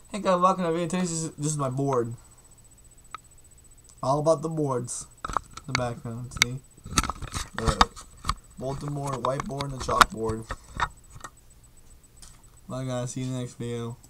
Hey guys, welcome to the video. This is my board. All about the boards. The background, see? The bulletin board, whiteboard, and the chalkboard. Bye guys, see you in the next video.